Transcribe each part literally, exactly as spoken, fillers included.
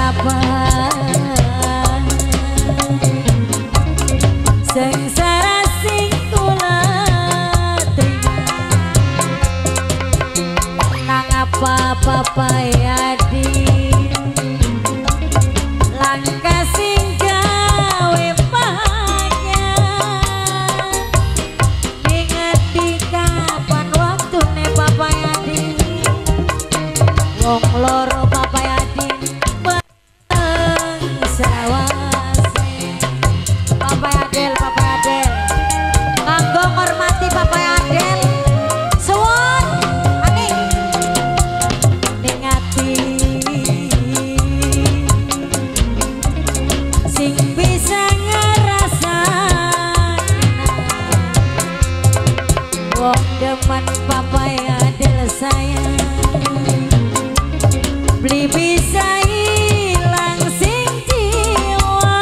apa sengsara sing kula terima nang apa papayadi langkah sing gawe pahanya ngerti kapan waktune papayadi wong loro papayadi sawase papayadel papayadel nganggo ngormati papayadel suwun ani ning ati sing bisa ngrasakna wong demen papayadel sayang beli bisa hilang sing jiwa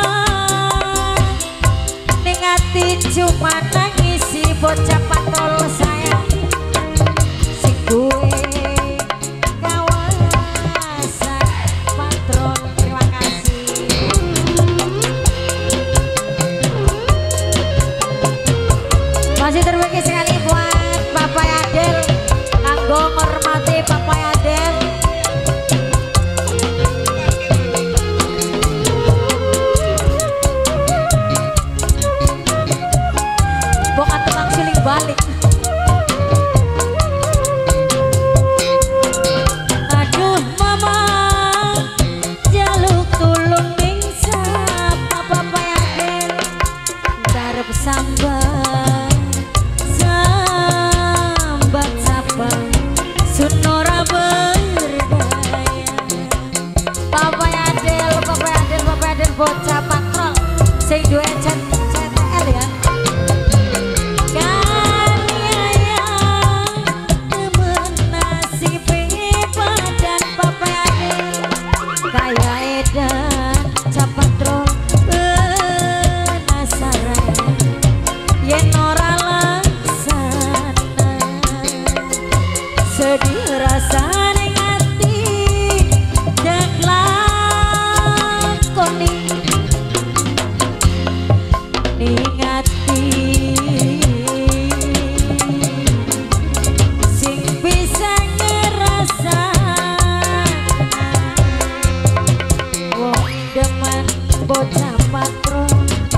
ning ati cuma nangisi bocah patrol sayang sing gue kawasan patrol. Terima kasih masih terbagi sekali buat papayadel kanggo ngormati papayadel. Balik aduh mama jaluk tulung ning sapa papayadel darep sambat sambat sapa sunora berdaya papayadel papayadel papayadel bocah patrol sing duwe C T L ya. Sedih rasa ning ati dek lakoni ning ati sing bisa ngerasakna wong demen bocah patron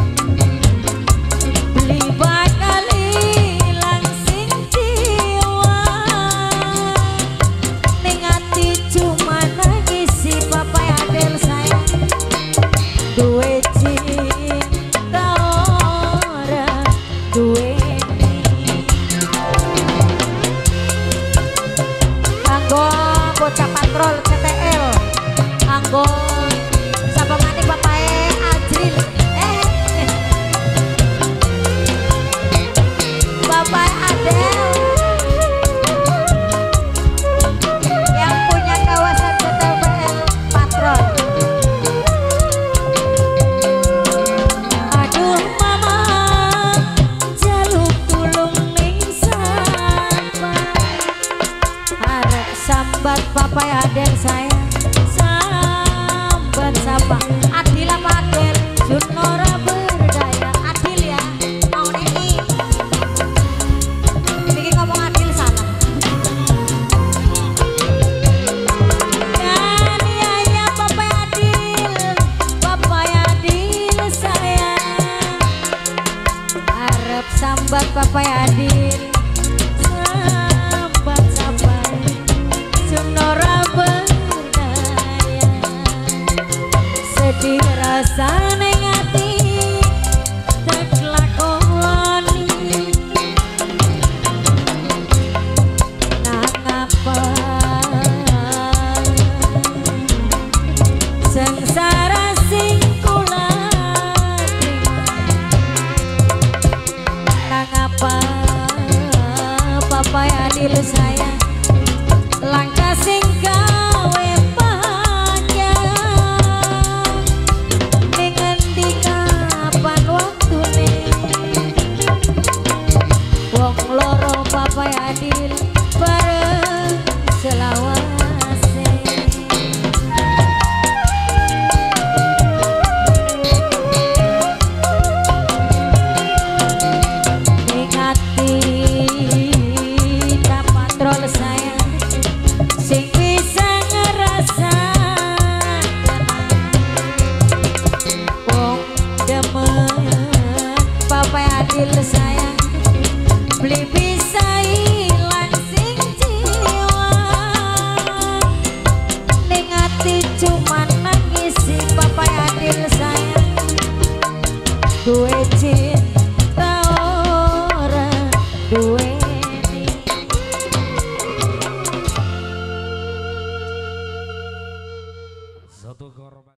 beli bakal ilang sing jiwa ning ati cuma nangisi papayadel sayang duwe cinta ora duweni kanggo bocah patrol C T L kanggo sapa maning bapae Ajril eh bapae Adel yang punya kawasan C T P L patrol. Aduh mama jaluk tulung ning sapa arep sambat papayadel sayang sambat sapa adil apa adil sunora berdaya adil ya mau niki niki ngomong adil salah kan ya ya papayadil papayadil sayang arep sambat papayadil sambat sapa sunora berdaya sedih rasa ning ati dek lakoni nang apa sengsara sing kula terima nang apa papayadil sayang langkah sing gawe panjang ning duwe cinta ora duweni satu korban